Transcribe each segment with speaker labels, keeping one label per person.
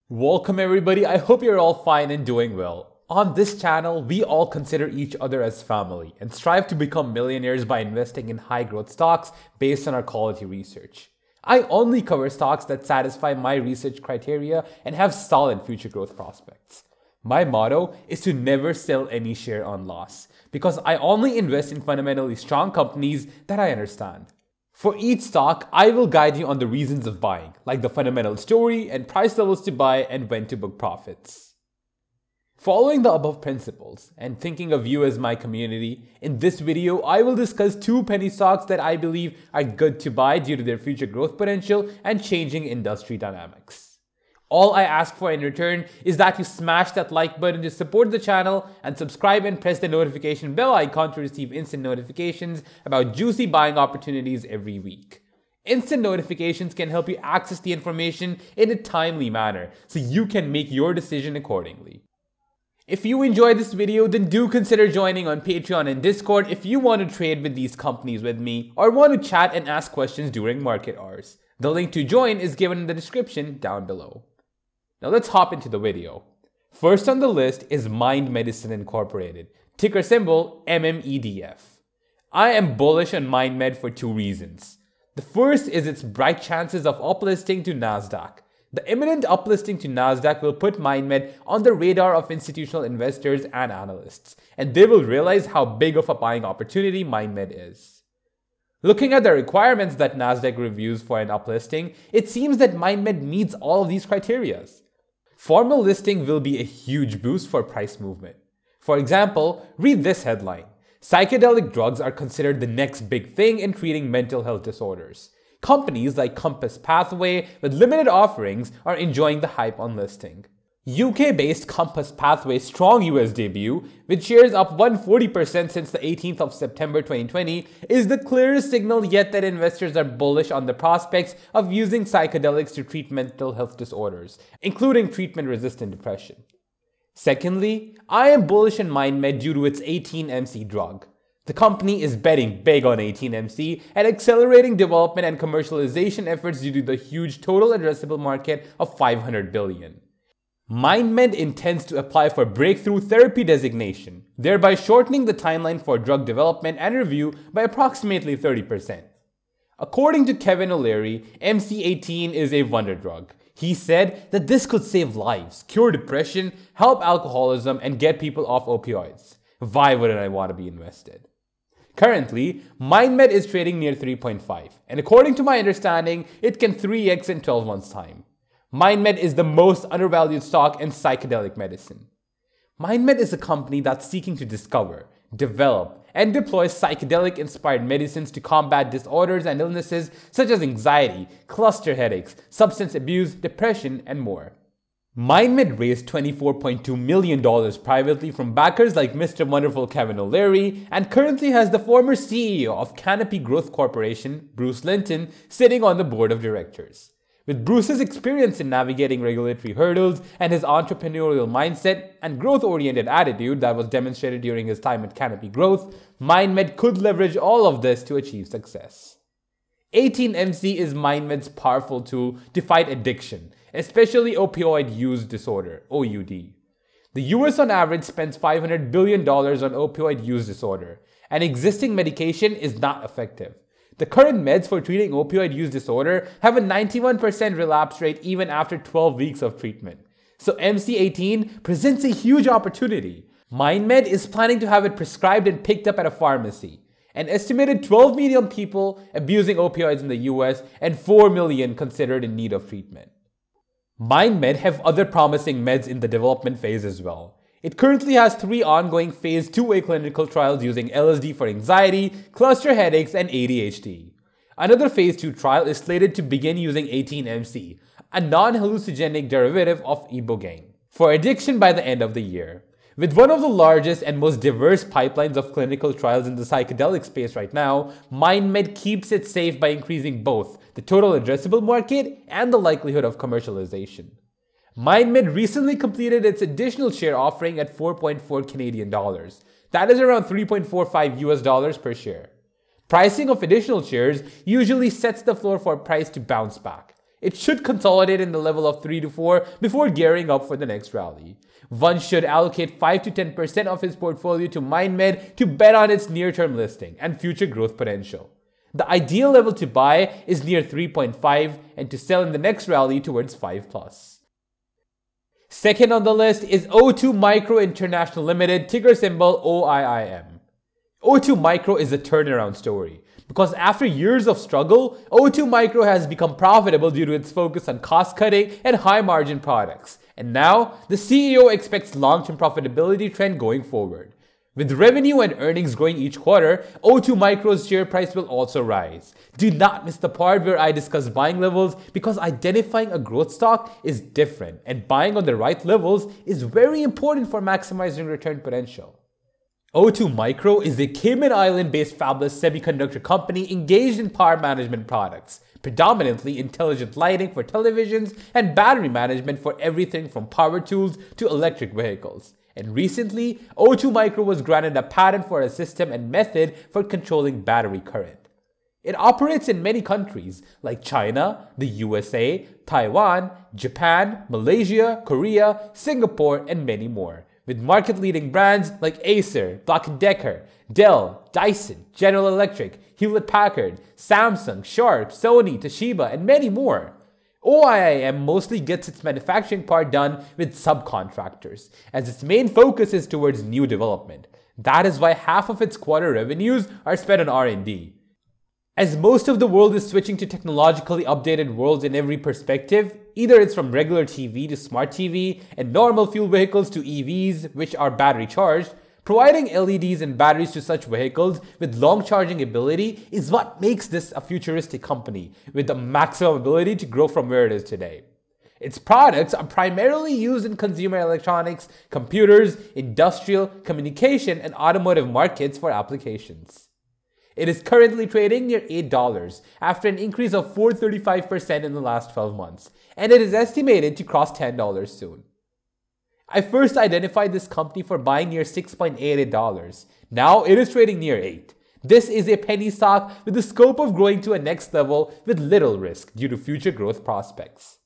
Speaker 1: Welcome everybody, I hope you're all fine and doing well. On this channel, we all consider each other as family and strive to become millionaires by investing in high growth stocks based on our quality research. I only cover stocks that satisfy my research criteria and have solid future growth prospects. My motto is to never sell any share on loss because I only invest in fundamentally strong companies that I understand. For each stock, I will guide you on the reasons of buying, like the fundamental story and price levels to buy and when to book profits. Following the above principles and thinking of you as my community, in this video, I will discuss two penny stocks that I believe are good to buy due to their future growth potential and changing industry dynamics. All I ask for in return is that you smash that like button to support the channel and subscribe and press the notification bell icon to receive instant notifications about juicy buying opportunities every week. Instant notifications can help you access the information in a timely manner so you can make your decision accordingly. If you enjoyed this video, then do consider joining on Patreon and Discord if you want to trade with these companies with me or want to chat and ask questions during market hours. The link to join is given in the description down below. Now let's hop into the video. First on the list is Mind Medicine Incorporated, ticker symbol MMEDF. I am bullish on MindMed for two reasons. The first is its bright chances of uplisting to Nasdaq. The imminent uplisting to Nasdaq will put MindMed on the radar of institutional investors and analysts, and they will realize how big of a buying opportunity MindMed is. Looking at the requirements that Nasdaq reviews for an uplisting, it seems that MindMed meets all of these criteria. Formal listing will be a huge boost for price movement. For example, read this headline. Psychedelic drugs are considered the next big thing in treating mental health disorders. Companies like Compass Pathway with limited offerings are enjoying the hype on listing. UK-based Compass Pathway's strong US debut, with shares up 140% since the 18th of September 2020, is the clearest signal yet that investors are bullish on the prospects of using psychedelics to treat mental health disorders, including treatment-resistant depression. Secondly, I am bullish on MindMed due to its 18-MC drug. The company is betting big on 18-MC and accelerating development and commercialization efforts due to the huge total addressable market of $500 billion. MindMed intends to apply for breakthrough therapy designation, thereby shortening the timeline for drug development and review by approximately 30%. According to Kevin O'Leary, MC18 is a wonder drug. He said that this could save lives, cure depression, help alcoholism, and get people off opioids. Why wouldn't I want to be invested? Currently, MindMed is trading near 3.5, and according to my understanding, it can 3x in 12 months' time. MindMed is the most undervalued stock in psychedelic medicine. MindMed is a company that's seeking to discover, develop, and deploy psychedelic-inspired medicines to combat disorders and illnesses such as anxiety, cluster headaches, substance abuse, depression, and more. MindMed raised $24.2 million privately from backers like Mr. Wonderful Kevin O'Leary and currently has the former CEO of Canopy Growth Corporation, Bruce Linton, sitting on the board of directors. With Bruce's experience in navigating regulatory hurdles and his entrepreneurial mindset and growth-oriented attitude that was demonstrated during his time at Canopy Growth, MindMed could leverage all of this to achieve success. 18-MC is MindMed's powerful tool to fight addiction, especially opioid use disorder, OUD. The US on average spends $500 billion on opioid use disorder, and existing medication is not effective. The current meds for treating opioid use disorder have a 91% relapse rate even after 12 weeks of treatment. So MC18 presents a huge opportunity. MindMed is planning to have it prescribed and picked up at a pharmacy. An estimated 12 million people abusing opioids in the US and 4 million considered in need of treatment. MindMed have other promising meds in the development phase as well. It currently has 3 ongoing phase 2A clinical trials using LSD for anxiety, cluster headaches, and ADHD. Another phase 2 trial is slated to begin using 18-MC, a non-hallucinogenic derivative of ibogaine, for addiction by the end of the year. With one of the largest and most diverse pipelines of clinical trials in the psychedelic space right now, MindMed keeps it safe by increasing both the total addressable market and the likelihood of commercialization. MindMed recently completed its additional share offering at 4.4 Canadian dollars. That is around 3.45 US dollars per share. Pricing of additional shares usually sets the floor for price to bounce back. It should consolidate in the level of 3 to 4 before gearing up for the next rally. One should allocate 5 to 10% of his portfolio to MindMed to bet on its near-term listing and future growth potential. The ideal level to buy is near 3.5 and to sell in the next rally towards 5 plus. Second on the list is O2 Micro International Limited, ticker symbol OIIM. O2 Micro is a turnaround story because after years of struggle, O2 Micro has become profitable due to its focus on cost-cutting and high-margin products. And now, the CEO expects long-term profitability trend going forward. With revenue and earnings growing each quarter, O2 Micro's share price will also rise. Do not miss the part where I discuss buying levels because identifying a growth stock is different and buying on the right levels is very important for maximizing return potential. O2 Micro is a Cayman Island-based fabless semiconductor company engaged in power management products, predominantly intelligent lighting for televisions and battery management for everything from power tools to electric vehicles. And recently, O2 Micro was granted a patent for a system and method for controlling battery current. It operates in many countries like China, the USA, Taiwan, Japan, Malaysia, Korea, Singapore, and many more, with market-leading brands like Acer, Black & Decker, Dell, Dyson, General Electric, Hewlett-Packard, Samsung, Sharp, Sony, Toshiba, and many more. OIIM mostly gets its manufacturing part done with subcontractors, as its main focus is towards new development. That is why half of its quarter revenues are spent on R&D. As most of the world is switching to technologically updated worlds in every perspective, either it's from regular TV to smart TV and normal fuel vehicles to EVs, which are battery charged, providing LEDs and batteries to such vehicles with long charging ability is what makes this a futuristic company with the maximum ability to grow from where it is today. Its products are primarily used in consumer electronics, computers, industrial, communication, and automotive markets for applications. It is currently trading near $8 after an increase of 435% in the last 12 months, and it is estimated to cross $10 soon. I first identified this company for buying near $6.88. Now it is trading near $8. This is a penny stock with the scope of growing to a next level with little risk due to future growth prospects.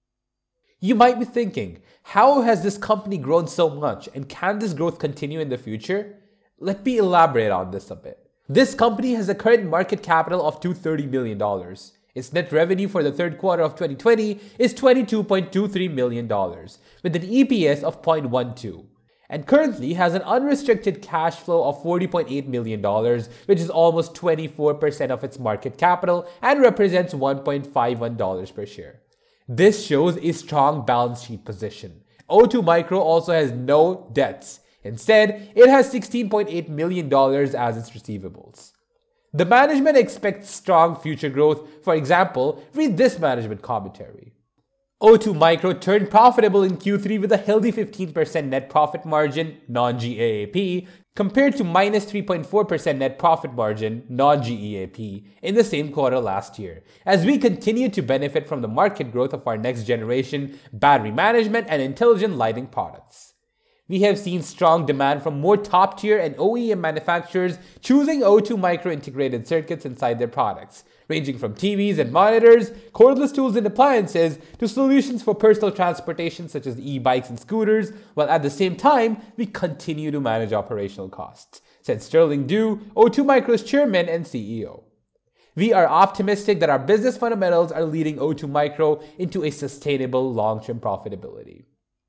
Speaker 1: You might be thinking, how has this company grown so much and can this growth continue in the future? Let me elaborate on this a bit. This company has a current market capital of $230 million. Its net revenue for the third quarter of 2020 is $22.23 million, with an EPS of 0.12, and currently has an unrestricted cash flow of $40.8 million, which is almost 24% of its market capital and represents $1.51 per share. This shows a strong balance sheet position. O2 Micro also has no debts. Instead, it has $16.8 million as its receivables. The management expects strong future growth. For example, read this management commentary. O2 Micro turned profitable in Q3 with a healthy 15% net profit margin, non-GAAP, compared to minus 3.4% net profit margin, non-GAAP, in the same quarter last year, as we continue to benefit from the market growth of our next generation battery management and intelligent lighting products. We have seen strong demand from more top-tier and OEM manufacturers choosing O2 Micro integrated circuits inside their products, ranging from TVs and monitors, cordless tools and appliances, to solutions for personal transportation such as e-bikes and scooters, while at the same time, we continue to manage operational costs, said Sterling Du, O2 Micro's chairman and CEO. We are optimistic that our business fundamentals are leading O2 Micro into a sustainable long-term profitability.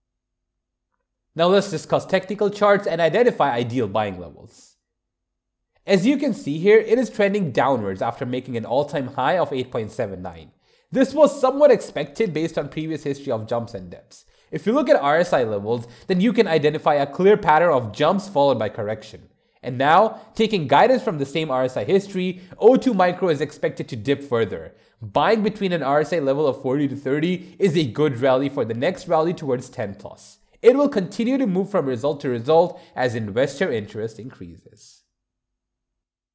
Speaker 1: Now let's discuss technical charts and identify ideal buying levels. As you can see here, it is trending downwards after making an all-time high of 8.79. This was somewhat expected based on previous history of jumps and dips. If you look at RSI levels, then you can identify a clear pattern of jumps followed by correction. And now, taking guidance from the same RSI history, O2 Micro is expected to dip further. Buying between an RSI level of 40 to 30 is a good rally for the next rally towards 10 plus. It will continue to move from result to result as investor interest increases.